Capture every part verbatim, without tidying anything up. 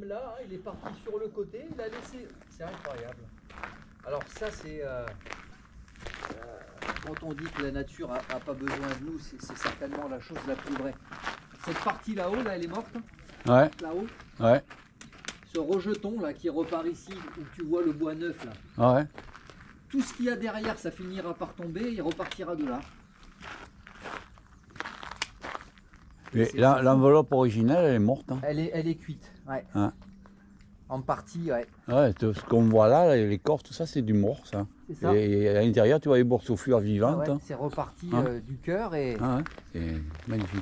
là, hein, il est parti sur le côté, il a laissé. C'est incroyable. Alors ça c'est euh, euh, quand on dit que la nature a, a pas besoin de nous, c'est certainement la chose la plus vraie. Cette partie là-haut, là, elle est morte. Ouais. Là-haut. Ouais. Ce rejeton là qui repart ici, où tu vois le bois neuf là. Ouais. Tout ce qu'il y a derrière, ça finira par tomber, il repartira de là. Et l'enveloppe originelle, elle est morte. Hein. Elle est, elle est cuite, ouais. Hein. En partie, ouais. Ouais, ce qu'on voit là, l'écorce, tout ça, c'est du mort, ça. ça. Et, et à l'intérieur, tu vois les boursouflures vivantes. Ah ouais, hein. C'est reparti hein. euh, du cœur et. Ah ouais, c'est magnifique.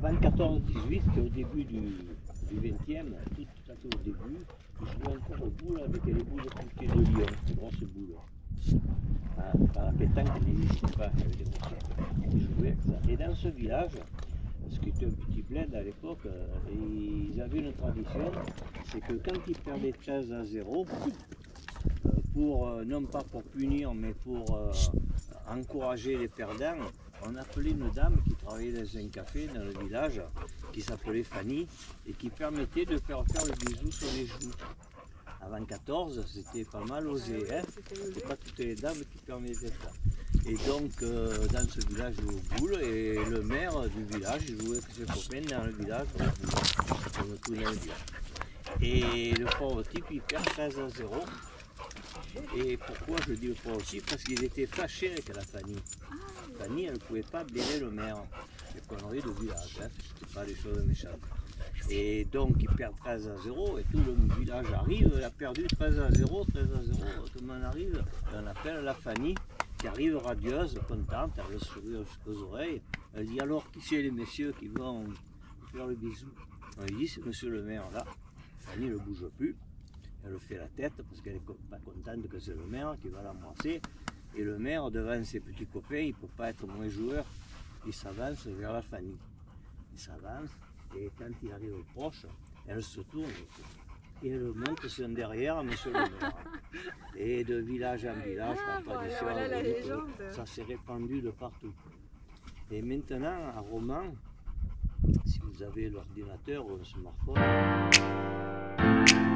avant quatorze dix-huit, c'était au début du, du vingtième, tout, tout à fait au début, ils jouaient encore aux boules avec les boules de piquet de Lyon, ces grosses boules. Ah, par la pétanque n'existait pas, il y avait des grosses. Ils jouaient avec ça. Et dans ce village, ce qui était un petit bled à l'époque, euh, ils avaient une tradition, c'est que quand ils perdaient treize à zéro, euh, pour, euh, non pas pour punir, mais pour euh, encourager les perdants, on appelait une dame qui travaillait dans un café dans le village, qui s'appelait Fanny, et qui permettait de faire faire le bisou sur les joues. Avant quatorze, c'était pas mal osé, hein, c'était pas toutes les dames qui permettaient ça. Et donc, euh, dans ce village au boule, et le maire du village jouait avec ses copains dans le village au boule, comme tout dans le village. Et le pauvre type, il perd treize à zéro. Et pourquoi je dis le pauvre type? Parce qu'il était fâché avec la Fanny. Fanny, elle ne pouvait pas blairer le maire. Les conneries de village, hein, c'était pas des choses méchantes. Et donc, il perd treize à zéro, et tout le village arrive, il a perdu treize à zéro, treize à zéro, tout le monde arrive, et on appelle la Fanny, qui arrive radieuse, contente, elle a le sourire jusqu'aux oreilles. Elle dit alors qui c'est les messieurs qui vont faire le bisou? On lui dit c'est monsieur le maire là. Fanny ne bouge plus, elle fait la tête parce qu'elle n'est pas contente que c'est le maire qui va l'embrasser. Et le maire devant ses petits copains, il ne peut pas être moins joueur, il s'avance vers la Fanny. Il s'avance et quand il arrive proche, elle se tourne et elle monte son derrière monsieur le maire. Et de village en village, Ah, la tradition, voilà la légende. ça s'est répandu de partout. Et maintenant, à Romans, si vous avez l'ordinateur ou le smartphone,